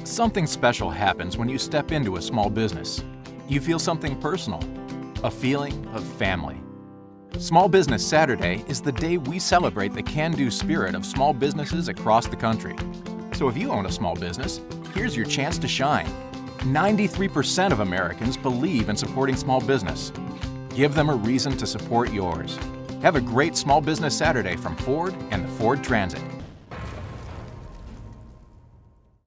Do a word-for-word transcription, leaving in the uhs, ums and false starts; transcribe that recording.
Something special happens when you step into a small business. You feel something personal, a feeling of family. Small Business Saturday is the day we celebrate the can-do spirit of small businesses across the country. So if you own a small business, here's your chance to shine. ninety-three percent of Americans believe in supporting small business. Give them a reason to support yours. Have a great Small Business Saturday from Ford and the Ford Transit.